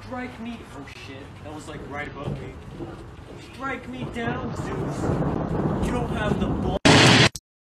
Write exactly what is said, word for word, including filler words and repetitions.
Strike me. Oh shit, that was like right above me. Strike me down, Zeus. You don't have the ball.